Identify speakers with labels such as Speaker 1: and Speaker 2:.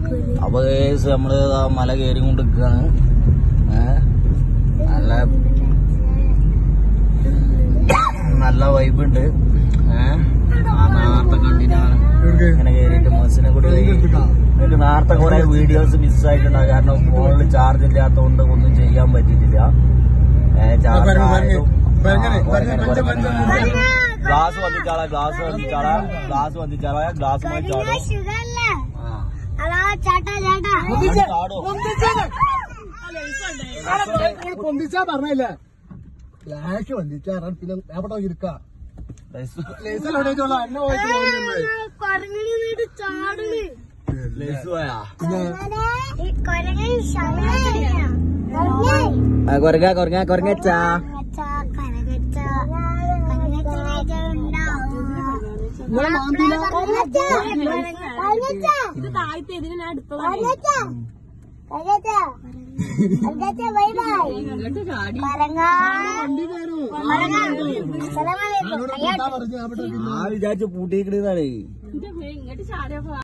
Speaker 1: അപ്പൊ നമ്മള് മല കയറി കൊണ്ടിരിക്കാണ്. നല്ല വൈബ് ഉണ്ട്. നേരത്തെ കണ്ടിട്ടാണ് ഇങ്ങനെ കയറിയിട്ട് ബസ്സിനെ കൂടി. എനിക്ക് നേരത്തെ കുറെ വീഡിയോസ് മിസ്സായിട്ടുണ്ടാകും. കാരണം ഫോണിൽ ചാർജ് ഇല്ലാത്തതുകൊണ്ട് ഒന്നും ചെയ്യാൻ പറ്റിയിട്ടില്ല. ഗ്ലാസ് വന്നിച്ചാളാ ഗ്ലാസ്
Speaker 2: പൊന്തിച്ചാ പറഞ്ഞില്ലേ ലാഷ് വന്നിച്ചാ പിന്നെ എവിടെ ഇരിക്കാം.
Speaker 1: കൊരങ്ങച്ചാ
Speaker 3: ഇത് താഴ്ത്തി ഇതിന് ഞാൻ അടുത്ത
Speaker 1: വിചാരിച്ചു പൂട്ടിക്കിടുന്നതാണ്.
Speaker 3: ഇങ്ങോട്ട് ചാടിയപ്പോ